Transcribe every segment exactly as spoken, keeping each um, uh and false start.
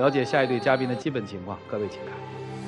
了解下一对嘉宾的基本情况，各位请看。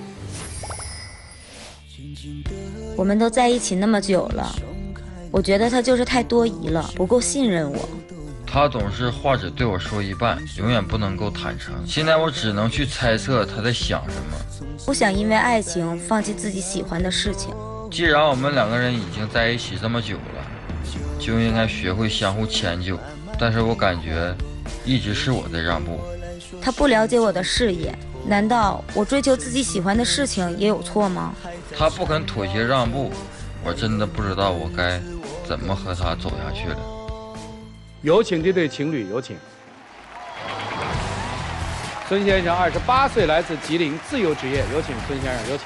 我们都在一起那么久了，我觉得他就是太多疑了，不够信任我。 他总是话只对我说一半，永远不能够坦诚。现在我只能去猜测他在想什么。 不想因为爱情放弃自己喜欢的事情。 既然我们两个人已经在一起这么久了，就应该学会相互迁就。但是我感觉一直是我在让步。 他不了解我的事业，难道我追求自己喜欢的事情也有错吗？ 他不肯妥协让步，我真的不知道我该怎么和他走下去了。 有请这对情侣，有请。孙先生，二十八岁，来自吉林，自由职业，有请孙先生，有请。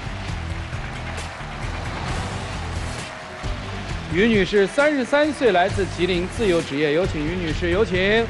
于女士，三十三岁，来自吉林，自由职业，有请于女士，有请。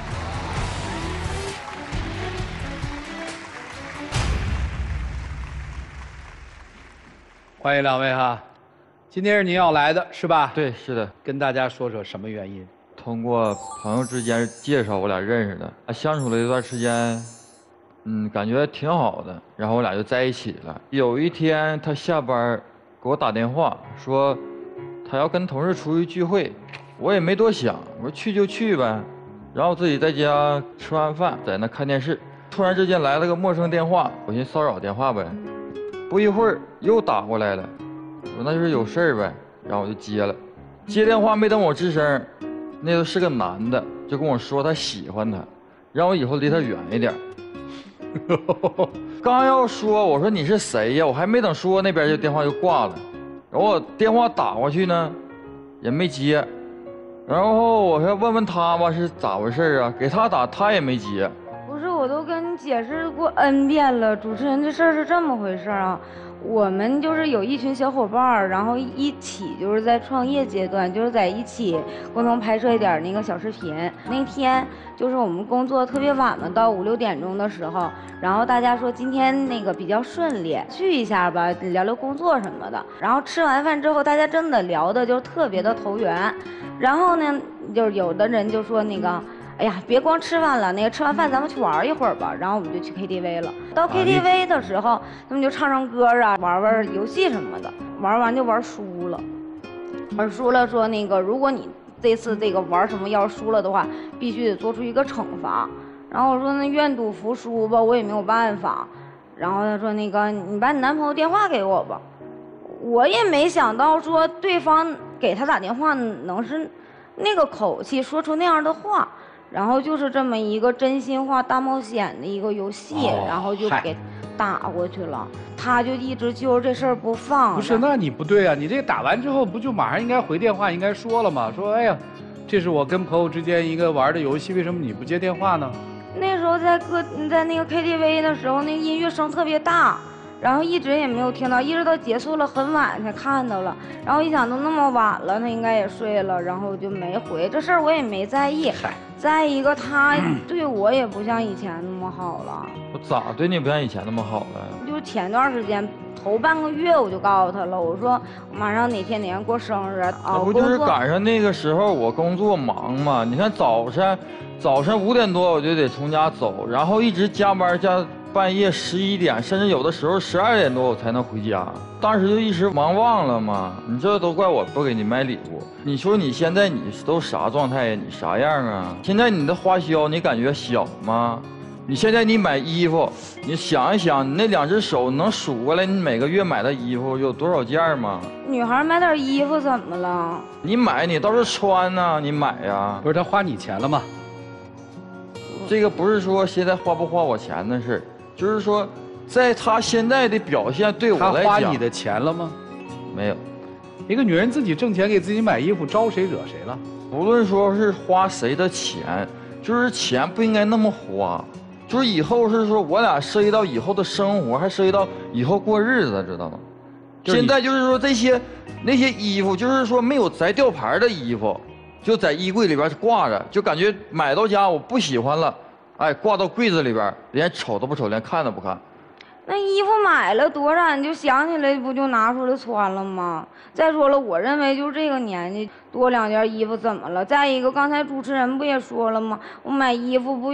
欢迎两位哈，今天是您要来的是吧？ 对，是的。 跟大家说说什么原因？ 通过朋友之间介绍，我俩认识的，相处了一段时间，嗯，感觉挺好的，然后我俩就在一起了。有一天他下班给我打电话说他要跟同事出去聚会，我也没多想，我说去就去呗，然后自己在家吃完饭在那看电视，突然之间来了个陌生电话，我寻思骚扰电话呗，不一会儿又打过来了，我说那就是有事儿呗，然后我就接了，接电话没等我吱声，那个是个男的，就跟我说他喜欢他，让我以后离他远一点。刚要说，我说你是谁呀？我还没等说，那边就电话就挂了。然后我电话打过去呢，也没接。然后我说问问他吧，是咋回事啊？给他打，他也没接。 不是，我都跟你解释过 N 遍了，主持人这事儿是这么回事啊。我们就是有一群小伙伴，然后一起就是在创业阶段，就是在一起共同拍摄一点那个小视频。那天就是我们工作特别晚嘛，到五六点钟的时候，然后大家说今天那个比较顺利，去一下吧，聊聊工作什么的。然后吃完饭之后，大家真的聊的就特别的投缘。然后呢，就是有的人就说那个。哎呀，别光吃饭了，那个吃完饭咱们去玩一会儿吧。然后我们就去 K T V 了。到 K T V 的时候，他们就唱唱歌啊，玩玩游戏什么的。玩完就玩输了，玩输了说那个，如果你这次这个玩什么要是输了的话，必须得做出一个惩罚。然后我说那愿赌服输吧，我也没有办法。然后他说那个你把你男朋友电话给我吧。我也没想到说对方给他打电话能是那个口气，说出那样的话。然后就是这么一个真心话大冒险的一个游戏，哦、然后就给打过去了。他就一直揪着这事儿不放。 不是，那你不对啊！你这打完之后不就马上应该回电话，应该说了吗？说哎呀，这是我跟朋友之间一个玩的游戏，为什么你不接电话呢？ 那时候在歌在那个 K T V 的时候，那个音乐声特别大。然后一直也没有听到，一直到结束了很晚才看到了。然后一想都那么晚了，他应该也睡了，然后就没回。这事儿我也没在意。再一个，他对我也不像以前那么好了。 我咋对你不像以前那么好了？ 就前段时间头半个月我就告诉他了，我说我马上哪天哪天过生日啊。 那不就是赶上那个时候我工作忙嘛？你看早晨早晨五点多我就得从家走，然后一直加班加。半夜十一点，甚至有的时候十二点多我才能回家，当时就一时忙忘了嘛。你这都怪我不给你买礼物。你说你现在你都啥状态呀？你啥样啊？现在你的花销你感觉小吗？你现在你买衣服，你想一想，你那两只手能数过来，你每个月买的衣服有多少件吗？ 女孩买点衣服怎么了？ 你买你倒是穿呢，你买呀。 不是他花你钱了吗？ 这个不是说现在花不花我钱的事。就是说，在他现在的表现对我来讲， 他花你的钱了吗？ 没有。 一个女人自己挣钱给自己买衣服，招谁惹谁了？ 无论说是花谁的钱，就是钱不应该那么花。就是以后是说我俩涉及到以后的生活，还涉及到以后过日子，知道吗？现在就是说这些那些衣服，就是说没有摘吊牌的衣服，就在衣柜里边挂着，就感觉买到家我不喜欢了。哎，挂到柜子里边，连瞅都不瞅，连看都不看。 那衣服买了多少，你就想起来不就拿出来穿了吗？再说了，我认为就这个年纪多两件衣服怎么了？再一个，刚才主持人不也说了吗？我买衣服不有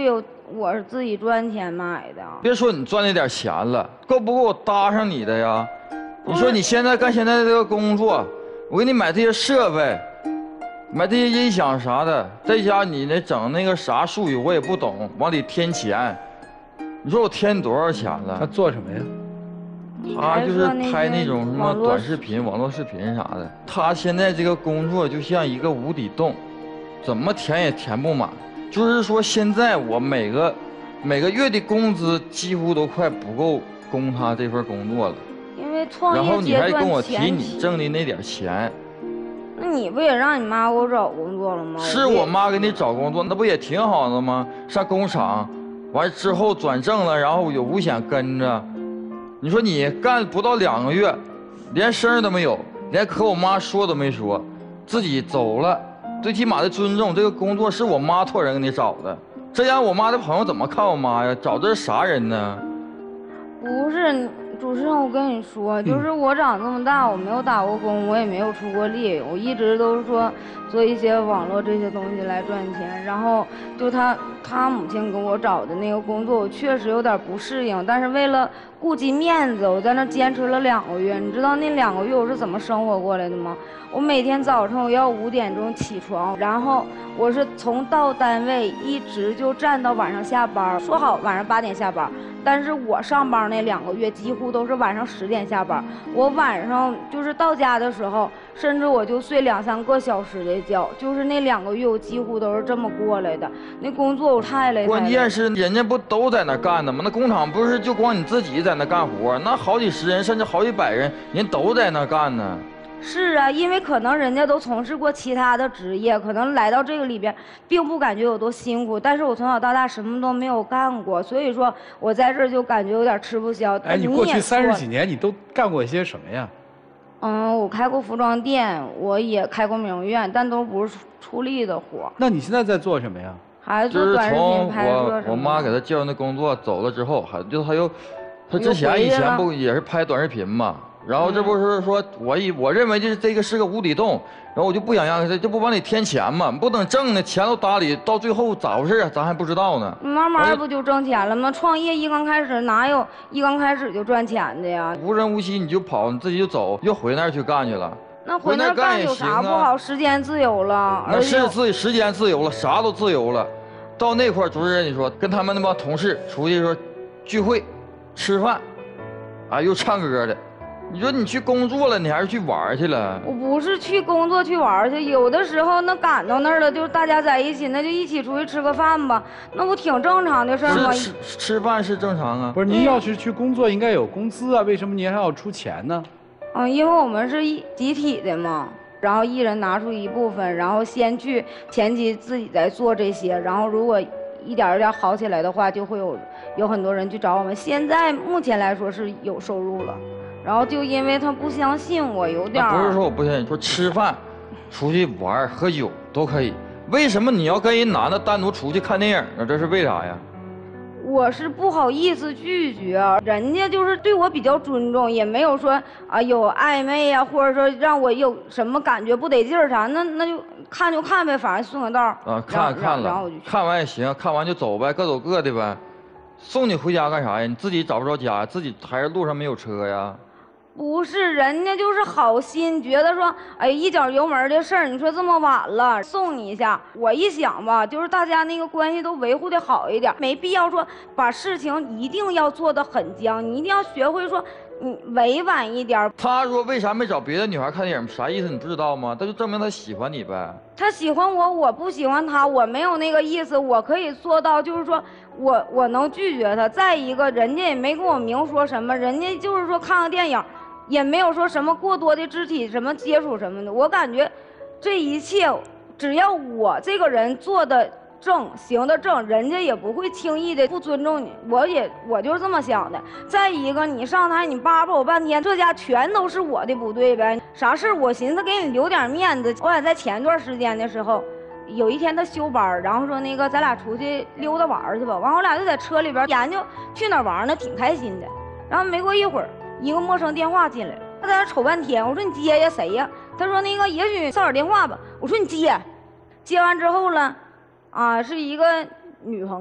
我是自己赚钱买的。 别说你赚那点钱了，够不够我搭上你的呀？你说你现在干现在这个工作，我给你买这些设备，买这些音响啥的，在家你那整那个啥术语我也不懂，往里添钱，你说我添多少钱了？ 他做什么呀？ 他就是拍那种什么短视频、网络视频啥的。他现在这个工作就像一个无底洞，怎么填也填不满。就是说，现在我每个每个月的工资几乎都快不够供他这份工作了。 因为创业然后你还跟我提前你挣的那点钱， 那你不也让你妈给我找工作了吗？ 是我妈给你找工作，那不也挺好的吗？上工厂，完之后转正了，然后有五险跟着。你说你干不到两个月，连声都没有，连和我妈说都没说，自己走了。最起码的尊重，这个工作是我妈托人给你找的，这样我妈的朋友怎么看我妈呀？找的是啥人呢？ 不是，主持人，我跟你说，就是我长这么大，我没有打过工，我也没有出过力，我一直都是说做一些网络这些东西来赚钱。然后就他他母亲给我找的那个工作，我确实有点不适应，但是为了顾及面子，我在那坚持了两个月。你知道那两个月我是怎么生活过来的吗？我每天早上我要五点钟起床，然后我是从到单位一直就站到晚上下班，说好晚上八点下班，但是我上班那两个月几乎都是晚上十点下班。我晚上就是到家的时候，甚至我就睡两三个小时的觉，就是那两个月我几乎都是这么过来的。那工作我太累太累。 关键是人家不都在那干的吗？那工厂不是就光你自己在那干活，那好几十人甚至好几百人，人都在那干呢。 是啊，因为可能人家都从事过其他的职业，可能来到这个里边并不感觉有多辛苦，但是我从小到大什么都没有干过，所以说我在这儿就感觉有点吃不消。 哎，你过去三十几年你都干过些什么呀？ 嗯，我开过服装店，我也开过美容院，但都不是出力的活。 那你现在在做什么呀？ 还是就是做短视频从拍摄我什么我妈给他介绍那工作走了之后，还就他又，他之前以前不也是拍短视频嘛？然后这不是说我一我认为就是这个是个无底洞，然后我就不想让他，就不往里添钱嘛，不等挣的钱都打里，到最后咋回事啊？咱还不知道呢。 慢慢不就挣钱了吗？创业一刚开始哪有一刚开始就赚钱的呀？ 无声无息你就跑，你自己就走，又回那儿去干去了。 那回那儿干有啥不好？时间自由了。 那是自己时间自由了，啥都自由了。到那块儿，主持人你说跟他们那帮同事出去说聚会、吃饭，啊又唱歌的。你说你去工作了，你还是去玩去了？ 我不是去工作去玩去，有的时候那赶到那儿了，就大家在一起，那就一起出去吃个饭吧，那不挺正常的事吗？ 吃吃饭是正常啊。 不是，您要是去工作应该有工资啊，为什么您还要出钱呢？ 嗯，因为我们是一集体的嘛，然后一人拿出一部分，然后先去前期自己在做这些，然后如果一点一点好起来的话，就会有有很多人去找我们。现在目前来说是有收入了。然后就因为他不相信我，有点不是说我不相信，说吃饭、出去玩、喝酒都可以，为什么你要跟人男的单独出去看电影呢？这是为啥呀？ 我是不好意思拒绝，人家就是对我比较尊重，也没有说啊有暧昧呀、啊，或者说让我有什么感觉不得劲儿啥，那那就看就看呗，反正送个道啊，看看了，看完也行，看完就走呗，各走各的呗。送你回家干啥呀？你自己找不着家，自己还是路上没有车呀？ 不是，人家就是好心，觉得说，哎，一脚油门的事儿，你说这么晚了，送你一下。我一想吧，就是大家那个关系都维护的好一点，没必要说把事情一定要做得很僵，你一定要学会说，你委婉一点。 他说为啥没找别的女孩看电影？啥意思？你不知道吗？他就证明他喜欢你呗。 他喜欢我，我不喜欢他，我没有那个意思，我可以做到，就是说我我能拒绝他。再一个，人家也没跟我明说什么，人家就是说看个电影。也没有说什么过多的肢体什么接触什么的，我感觉这一切只要我这个人做的正行得正，人家也不会轻易的不尊重你。我也我就是这么想的。再一个，你上台你叭叭我半天，这家全都是我的不对呗。啥事我寻思给你留点面子。我俩在前段时间的时候，有一天他休班，然后说那个咱俩出去溜达玩去吧。完我俩就在车里边研究去哪玩呢，挺开心的。然后没过一会儿。一个陌生电话进来，他在那瞅半天，我说你接呀，谁呀？他说那个也许骚扰电话吧。我说你接，接完之后呢，啊，是一个女朋友，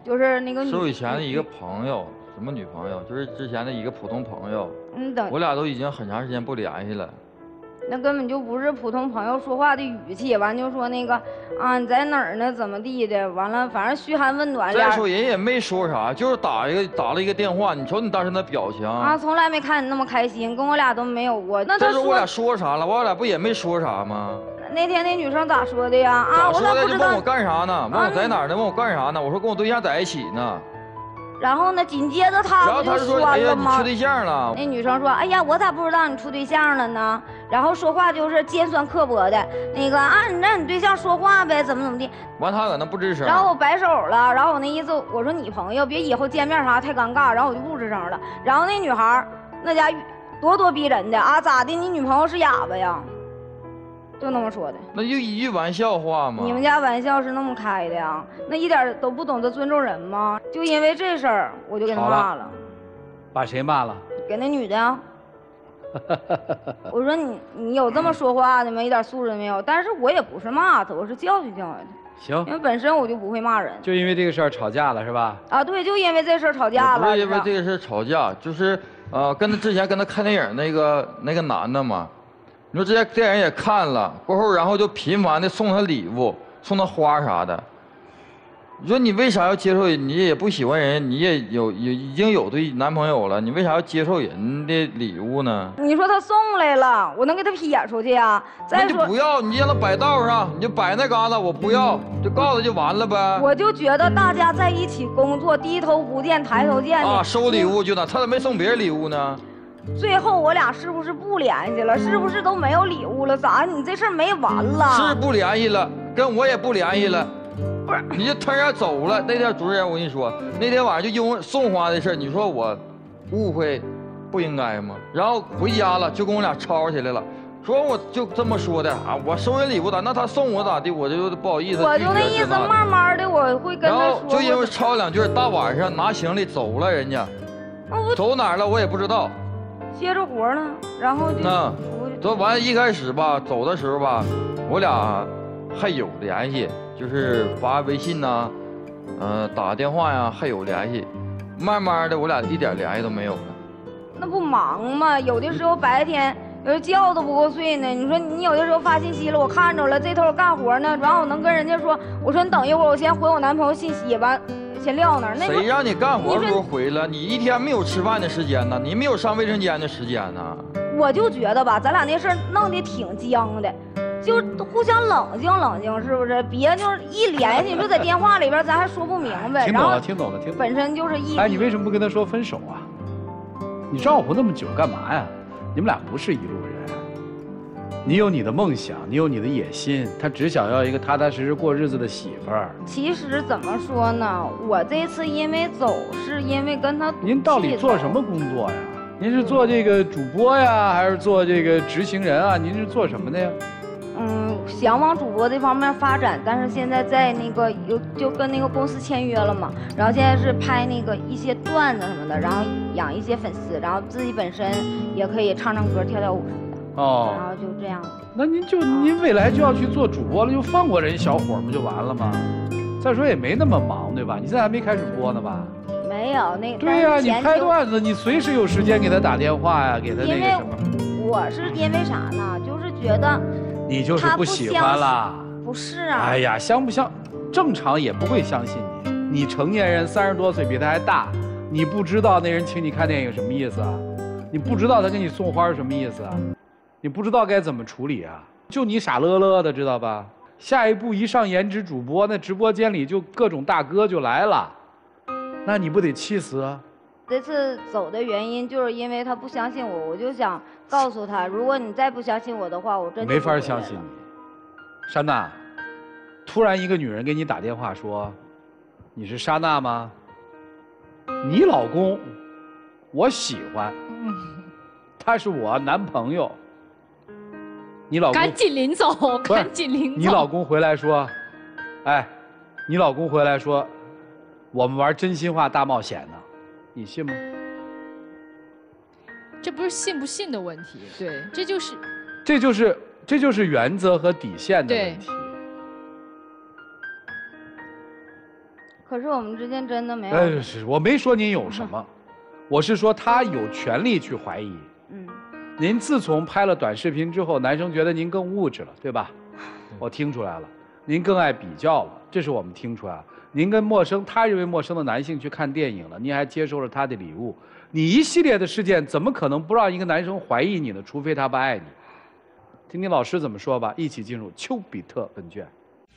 就是那个女。 是我以前的一个朋友，什么女朋友？就是之前的一个普通朋友。 嗯，等我俩都已经很长时间不联系了。 那根本就不是普通朋友说话的语气，完就说那个啊你在哪儿呢？怎么地的？完了，反正嘘寒问暖。 再说人也没说啥，就是打一个打了一个电话，你瞅你当时那表情啊，从来没看你那么开心，跟我俩都没有过。那他说我俩说啥了？我俩不也没说啥吗？ 那天那女生咋说的呀？啊， 咋说的？就问我干啥呢？问我在哪儿呢？问我干啥呢？我说跟我对象在一起呢。 然后呢，紧接着他不就说了吗？ 哎呀，你处对象了。 那女生说：“哎呀，我咋不知道你处对象了呢？”然后说话就是尖酸刻薄的，那个啊，你让你对象说话呗，怎么怎么地。 完他搁那不吱声。 然后我摆手了，然后我那意思我说你朋友别以后见面啥太尴尬，然后我就不吱声了。然后那女孩那家咄咄逼人的啊，咋的？你女朋友是哑巴呀？就那么说的。 那就一句玩笑话嘛。 你们家玩笑是那么开的呀？那一点都不懂得尊重人吗？就因为这事儿，我就给他骂了。 把谁骂了？ 给那女的呀。我说你你有这么说话的吗？一点素质没有。但是我也不是骂他，我是教训教训他。 行。 因为本身我就不会骂人。 就因为这个事儿吵架了是吧？ 啊，对，就因为这事儿吵架了。 不是因为这个事儿吵架，就是呃，跟他之前跟他看电影那个那个男的嘛。你说这些电影也看了，过后然后就频繁的送他礼物，送他花啥的。你说你为啥要接受？你也不喜欢人，你也有有已经有对男朋友了，你为啥要接受人的礼物呢？ 你说他送来了，我能给他撇出去呀？再说那就不要，你让他摆道上，你就摆那嘎达，我不要，就告诉他就完了呗。 我就觉得大家在一起工作，低头不见抬头见啊，收礼物就那，他咋没送别人礼物呢？ 最后我俩是不是不联系了？是不是都没有礼物了？咋？你这事儿没完了？ 是不联系了，跟我也不联系了。不是，你就突然走了。那天主任，我跟你说，那天晚上就因为送花的事，你说我误会不应该吗？然后回家了，就跟我俩吵起来了。说我就这么说的啊，我收人礼物咋？那他送我咋地？我就不好意思。 我就那意思，慢慢的我会跟他说。 然后就因为吵两句，大晚上拿行李走了，人家。走哪儿了我也不知道。 接着活呢，然后就那这完一开始吧，走的时候吧，我俩还有联系，就是发微信呐、呃打电话呀，还有联系。慢慢的，我俩一点联系都没有了。 那不忙吗？有的时候白天有时觉都不够睡呢。你说你有的时候发信息了，我看着了，这头干活呢，然后我能跟人家说，我说你等一会儿，我先回我男朋友信息吧。先撂那儿，那谁让你干活时候回了？你一天没有吃饭的时间呢，你没有上卫生间的时间呢。 我就觉得吧，咱俩那事儿弄得挺僵的，就互相冷静冷静，是不是？别就是一联系就在电话里边，咱还说不明白。 听懂了，听懂了，听懂了。 本身就是一。 哎，你为什么不跟他说分手啊？你照顾那么久干嘛呀？你们俩不是一路人。你有你的梦想，你有你的野心，他只想要一个踏踏实实过日子的媳妇儿。 其实怎么说呢，我这次因为走，是因为跟他。 您到底做什么工作呀？您是做这个主播呀，还是做这个执行人啊？您是做什么的呀？ 嗯，想往主播这方面发展，但是现在在那个有就跟那个公司签约了嘛，然后现在是拍那个一些段子什么的，然后养一些粉丝，然后自己本身也可以唱唱歌、跳跳舞什么的。哦，然后就这样。 那您就您未来就要去做主播了，就放过人小伙不就完了吗？再说也没那么忙，对吧？你现在还没开始播呢吧？ 没有那。 对呀、啊，你拍段子，你随时有时间给他打电话呀，给他那个什么。 我是因为啥呢？就是觉得。 你就是不喜欢啦？ 不是啊。 哎呀，相不相，正常也不会相信你。你成年人三十多岁，比他还大，你不知道那人请你看电影什么意思啊？你不知道他给你送花是什么意思啊？你不知道该怎么处理啊？就你傻乐乐的，知道吧？下一步一上颜值主播，那直播间里就各种大哥就来了，那你不得气死啊？ 这次走的原因就是因为他不相信我，我就想告诉他，如果你再不相信我的话，我真的没法相信你。莎娜，突然一个女人给你打电话说：“你是莎娜吗？你老公，我喜欢，他是我男朋友。”你老公赶紧领走，赶紧领走。 你老公回来说：“哎，你老公回来说，我们玩真心话大冒险呢。”你信吗？ 这不是信不信的问题，对，这就是， 这就是这就是原则和底线的问题。 可是我们之间真的没有。 呃，是我没说您有什么，我是说他有权利去怀疑。 嗯。 您自从拍了短视频之后，男生觉得您更物质了，对吧？我听出来了，您更爱比较了，这是我们听出来了。您跟陌生，他认为陌生的男性去看电影了，您还接受了他的礼物，你一系列的事件怎么可能不让一个男生怀疑你呢？除非他不爱你。听听老师怎么说吧。一起进入丘比特问卷。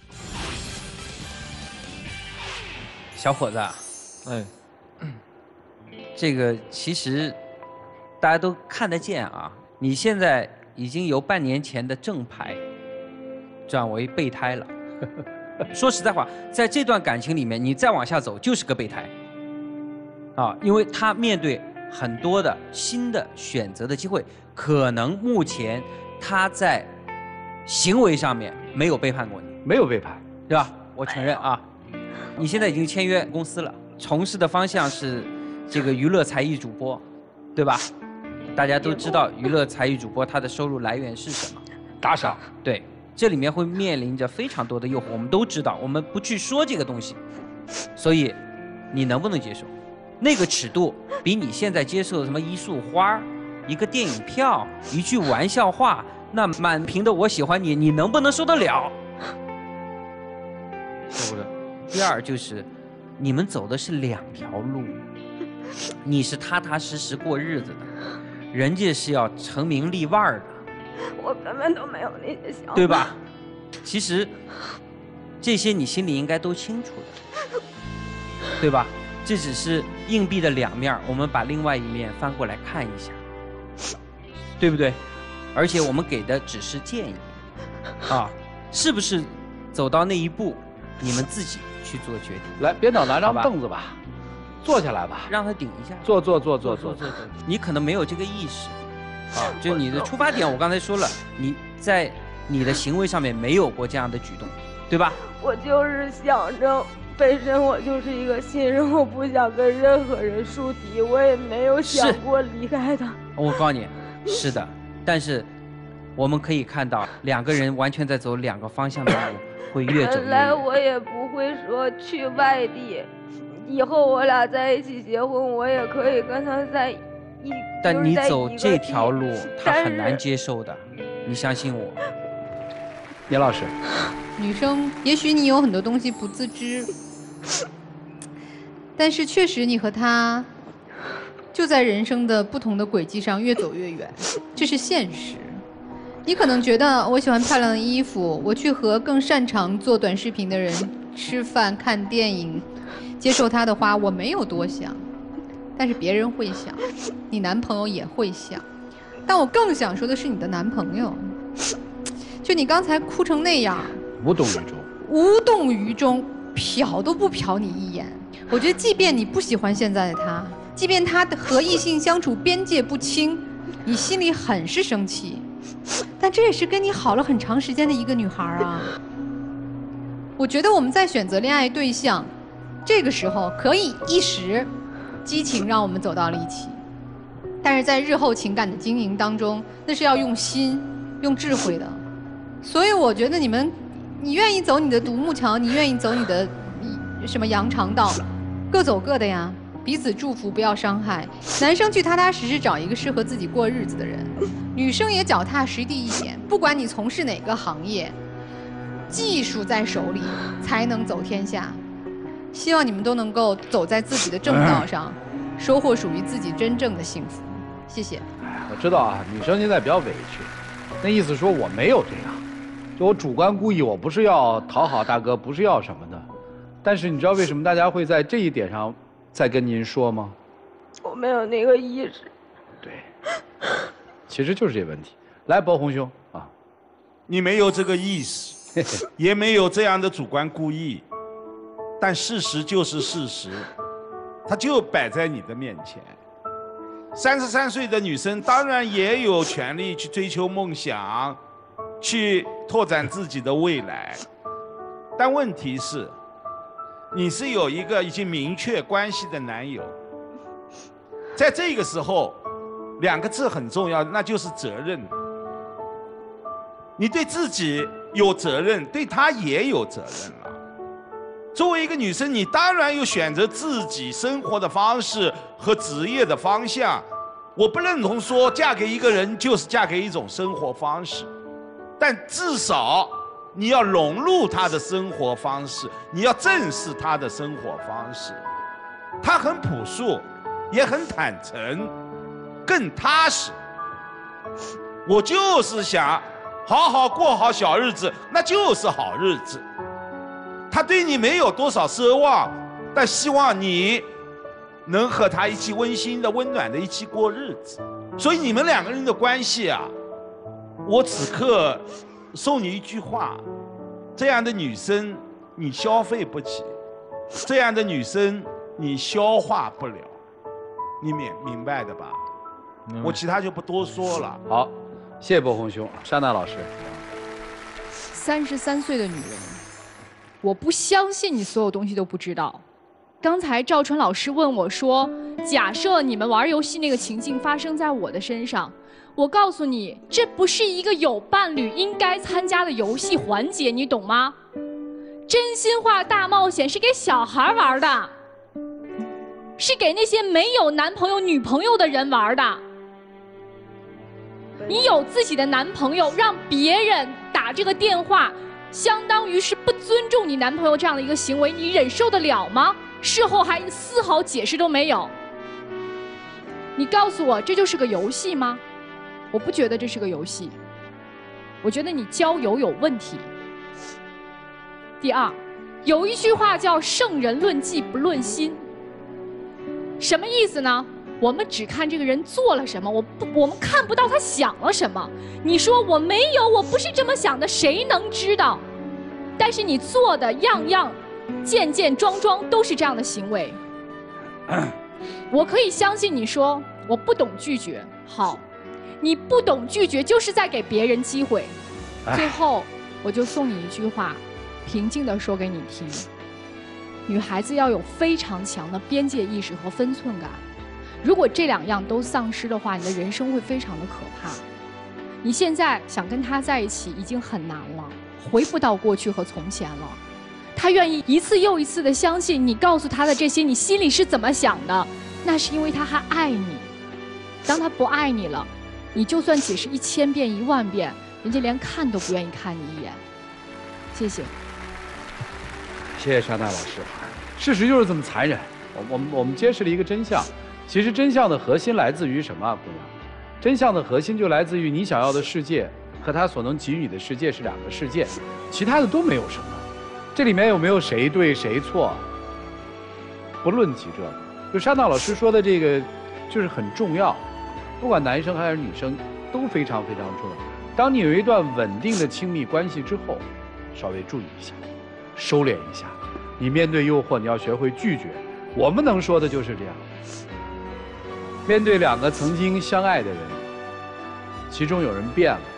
小伙子， 哎， 这个其实大家都看得见啊，你现在已经由半年前的正牌转为备胎了。说实在话，在这段感情里面，你再往下走就是个备胎啊，因为他面对很多的新的选择的机会，可能目前他在行为上面没有背叛过你， 没有背叛， 对吧？我承认啊，你现在已经签约公司了，从事的方向是这个娱乐才艺主播，对吧？大家都知道娱乐才艺主播他的收入来源是什么？ 打赏。 对。这里面会面临着非常多的诱惑，我们都知道，我们不去说这个东西，所以你能不能接受？那个尺度比你现在接受的什么一束花、一个电影票、一句玩笑话，那满屏的我喜欢你，你能不能受得了？受不了。第二就是，你们走的是两条路，你是踏踏实实过日子的，人家是要成名立万的。 我根本都没有那些想法， 对吧？其实这些你心里应该都清楚的，对吧？这只是硬币的两面，我们把另外一面翻过来看一下，对不对？而且我们给的只是建议，啊，是不是走到那一步，你们自己去做决定。 来，编导拿张凳子吧，坐下来吧， 让他顶一下。 坐坐坐坐坐坐坐。你可能没有这个意识。啊，就你的出发点，我刚才说了，你在你的行为上面没有过这样的举动，对吧？ 我就是想着，本身我就是一个新人，我不想跟任何人树敌，我也没有想过离开他。 我告诉你，是的，但是我们可以看到，两个人完全在走两个方向的路，会越走越远。 本来我也不会说去外地，以后我俩在一起结婚，我也可以跟他在。 但你走这条路，他很难接受的，你相信我。 严老师， 女生也许你有很多东西不自知，但是确实你和他就在人生的不同的轨迹上越走越远，这是现实。你可能觉得我喜欢漂亮的衣服，我去和更擅长做短视频的人吃饭、看电影，接受他的话，我没有多想。但是别人会想，你男朋友也会想，但我更想说的是你的男朋友，就你刚才哭成那样， 无动于衷， 无动于衷，瞟都不瞟你一眼。我觉得，即便你不喜欢现在的他，即便他和异性相处边界不清，你心里很是生气，但这也是跟你好了很长时间的一个女孩啊。我觉得我们在选择恋爱对象，这个时候可以一时激情让我们走到了一起，但是在日后情感的经营当中，那是要用心、用智慧的。所以我觉得你们，你愿意走你的独木桥，你愿意走你的什么羊肠道，各走各的呀，彼此祝福，不要伤害。男生去踏踏实实找一个适合自己过日子的人，女生也脚踏实地一点。不管你从事哪个行业，技术在手里才能走天下。希望你们都能够走在自己的正道上，收获属于自己真正的幸福。谢谢。 哎，我知道啊，女生现在比较委屈，那意思说我没有这样，就我主观故意，我不是要讨好大哥，不是要什么的。但是你知道为什么大家会在这一点上再跟您说吗？ 我没有那个意识。 对，其实就是这问题。来，包红兄啊， 你没有这个意识，也没有这样的主观故意。但事实就是事实，它就摆在你的面前。三十三岁的女生当然也有权利去追求梦想，去拓展自己的未来。但问题是，你是有一个已经明确关系的男友，在这个时候，两个字很重要，那就是责任。你对自己有责任，对他也有责任了。 作为一个女生，你当然有选择自己生活的方式和职业的方向。我不认同说嫁给一个人就是嫁给一种生活方式，但至少你要融入他的生活方式，你要正视他的生活方式。他很朴素，也很坦诚，更踏实。我就是想好好过好小日子，那就是好日子。他对你没有多少奢望，但希望你能和他一起温馨的、温暖的一起过日子。所以你们两个人的关系啊，我此刻送你一句话：这样的女生你消费不起，这样的女生你消化不了，你明明白的吧？ 嗯、 我其他就不多说了。 好，谢谢波鸿兄，莎娜老师。 三十三岁的女人，我不相信你所有东西都不知道。刚才赵春老师问我说：“假设你们玩游戏那个情境发生在我的身上，我告诉你，这不是一个有伴侣应该参加的游戏环节，你懂吗？真心话大冒险是给小孩玩的，是给那些没有男朋友、女朋友的人玩的。你有自己的男朋友，让别人打这个电话，相当于是不尊重你男朋友这样的一个行为，你忍受得了吗？事后还丝毫解释都没有。你告诉我，这就是个游戏吗？我不觉得这是个游戏，我觉得你交友有问题。第二，有一句话叫“圣人论迹不论心”，什么意思呢？我们只看这个人做了什么，我不，我们看不到他想了什么。你说我没有，我不是这么想的，谁能知道？但是你做的样样、件件桩桩都是这样的行为。我可以相信你说我不懂拒绝，好，你不懂拒绝就是在给别人机会。最后，我就送你一句话，平静地说给你听：女孩子要有非常强的边界意识和分寸感。如果这两样都丧失的话，你的人生会非常的可怕。你现在想跟他在一起已经很难了，回不到过去和从前了。他愿意一次又一次的相信你告诉他的这些，你心里是怎么想的，那是因为他还爱你。当他不爱你了，你就算解释一千遍一万遍，人家连看都不愿意看你一眼。谢谢。 谢谢莎娜老师。事实就是这么残忍。我我们我们揭示了一个真相。其实真相的核心来自于什么啊，姑娘？真相的核心就来自于你想要的世界和他所能给予你的世界是两个世界，其他的都没有什么。这里面有没有谁对谁错，不论及这个。就莎娜老师说的这个，就是很重要，不管男生还是女生都非常非常重要。当你有一段稳定的亲密关系之后，稍微注意一下，收敛一下。你面对诱惑，你要学会拒绝。我们能说的就是这样。面对两个曾经相爱的人，其中有人变了，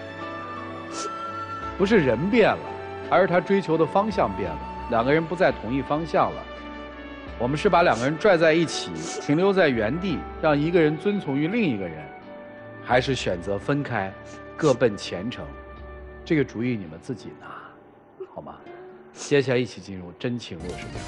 不是人变了，而是他追求的方向变了，两个人不在同一方向了。我们是把两个人拽在一起，停留在原地，让一个人遵从于另一个人，还是选择分开，各奔前程？这个主意你们自己拿，好吗？接下来一起进入真情若是表。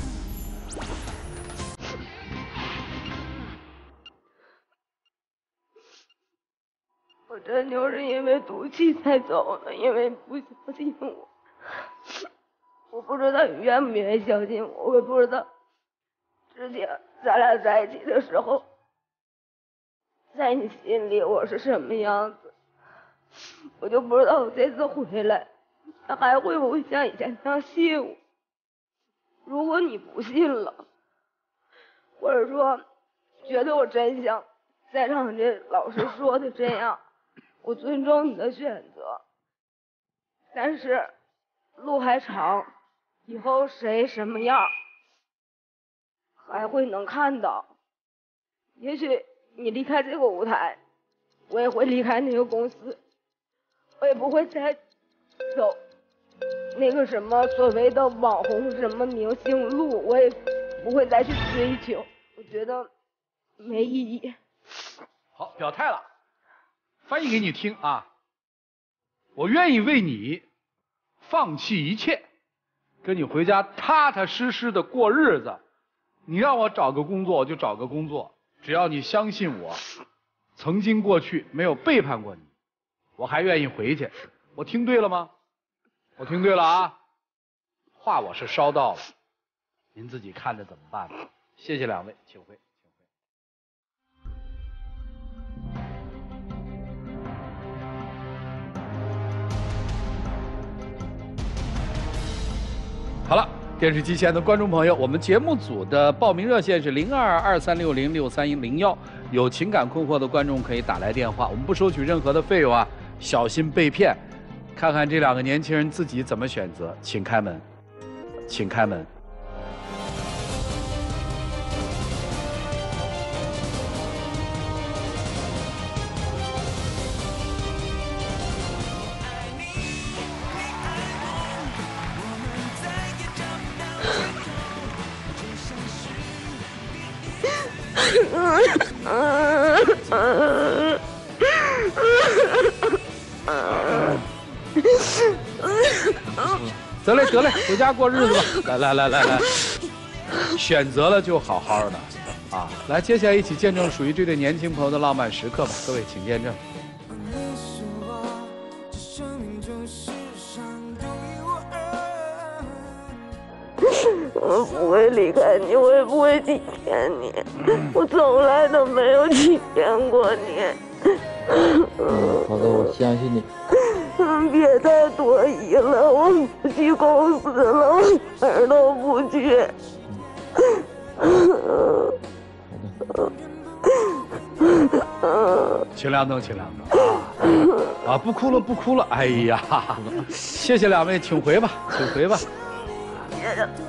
我真就是因为赌气才走的，因为不相信我。我不知道你愿不愿意相信我，我也不知道之前咱俩在一起的时候，在你心里我是什么样子。我就不知道我这次回来，他还会不会像以前那样信我。如果你不信了，或者说觉得我真像在场这老师说的这样，我尊重你的选择，但是路还长，以后谁什么样还会能看到。也许你离开这个舞台，我也会离开那个公司，我也不会再走那个什么所谓的网红什么明星路，我也不会再去追求，我觉得没意义。 好，表态了。翻译给你听啊！我愿意为你放弃一切， 跟你回家踏踏实实的过日子。你让我找个工作，我就找个工作，只要你相信我，曾经过去没有背叛过你，我还愿意回去。我听对了吗？我听对了啊。话我是捎到了，您自己看着怎么办吧。谢谢两位，请回。好了，电视机前的观众朋友，我们节目组的报名热线是零二二三六零六三零幺，有情感困惑的观众可以打来电话，我们不收取任何的费用啊，小心被骗。看看这两个年轻人自己怎么选择，请开门，请开门。得嘞得嘞，回家过日子吧。来来来来来，选择了就好好的啊！来，接下来一起见证属于这对年轻朋友的浪漫时刻吧。各位，请见证。 我不会离开你，我也不会欺骗你，我从来都没有欺骗过你。 好的，我相信你。 嗯，别再多疑了，我不去公司了，我哪儿都不去。 请亮灯，请亮灯啊！啊，不哭了，不哭了。哎呀，谢谢两位，请回吧，请回吧。 别